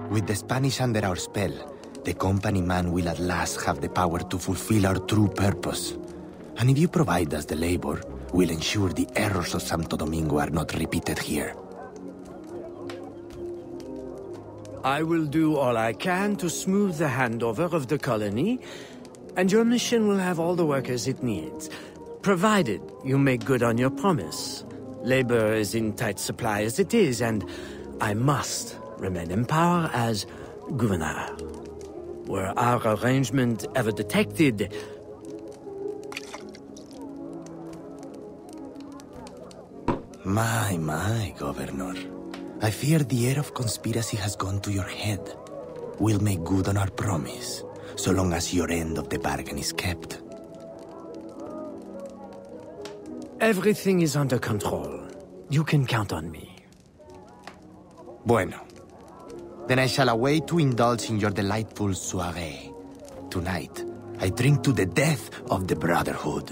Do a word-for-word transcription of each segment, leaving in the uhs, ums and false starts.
With the Spanish under our spell, the company man will at last have the power to fulfill our true purpose. And if you provide us the labor, we'll ensure the errors of Santo Domingo are not repeated here. I will do all I can to smooth the handover of the colony, and your mission will have all the workers it needs, provided you make good on your promise. Labor is in tight supply as it is, and I must remain in power as governor. Were our arrangement ever detected, My, my, Governor. I fear the air of conspiracy has gone to your head. We'll make good on our promise, so long as your end of the bargain is kept. everything is under control. You can count on me. Bueno. Then I shall await to indulge in your delightful soirée. Tonight, I drink to the death of the Brotherhood.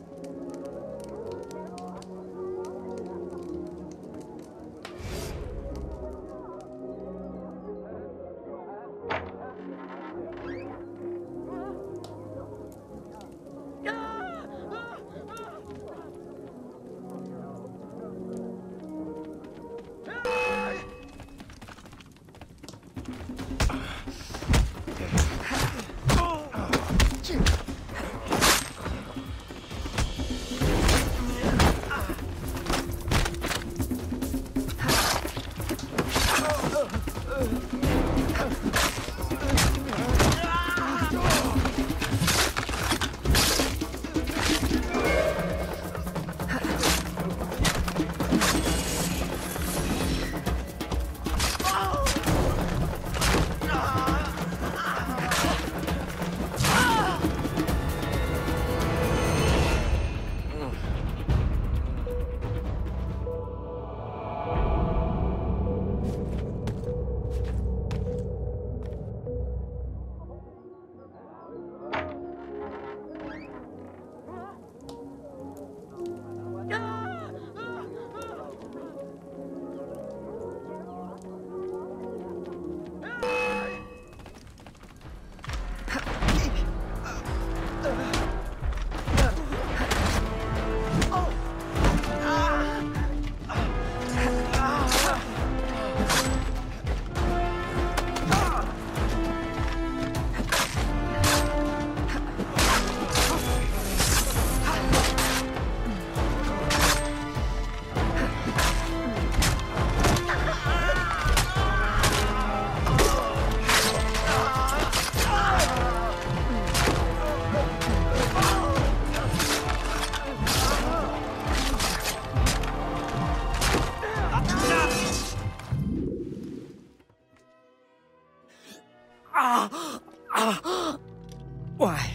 Why?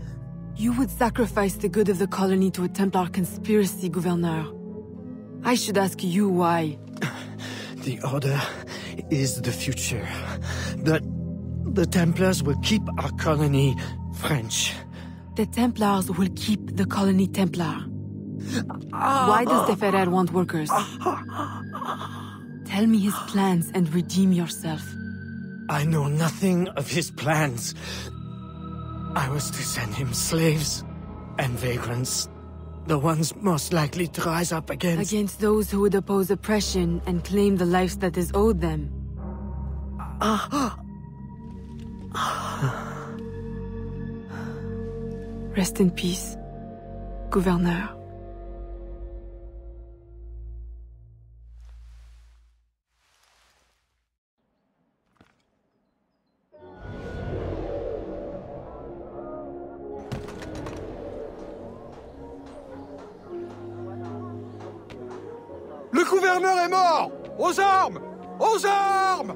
You would sacrifice the good of the colony to a Templar conspiracy, Gouverneur. I should ask you why. The Order is the future. The... the Templars will keep our colony French. The Templars will keep the colony Templar. Why does the Ferrer want workers? Tell me his plans and redeem yourself. I know nothing of his plans. I was to send him slaves and vagrants. The ones most likely to rise up against... Against those who would oppose oppression and claim the life that is owed them. Rest in peace, Gouverneur. Le gouverneur est mort! Aux armes! Aux armes!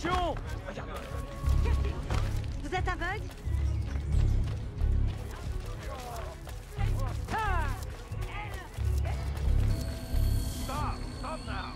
Attention! Vous êtes aveugle? Stop! Stop now!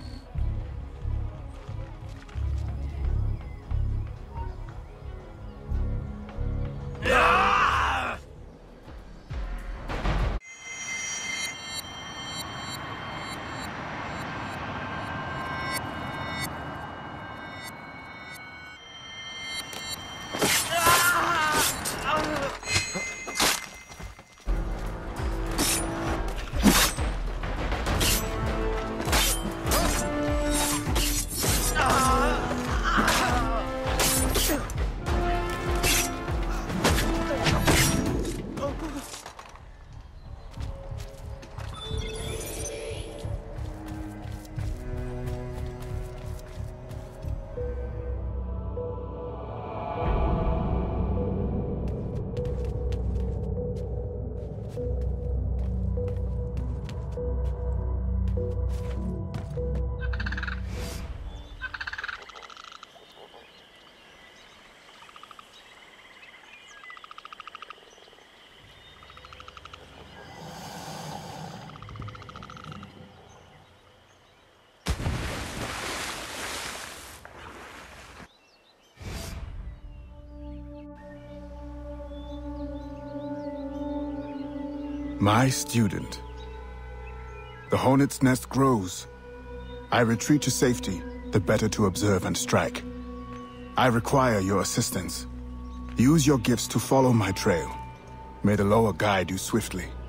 My student. The hornet's nest grows. I retreat to safety, the better to observe and strike. I require your assistance. Use your gifts to follow my trail. May the Loa guide you swiftly.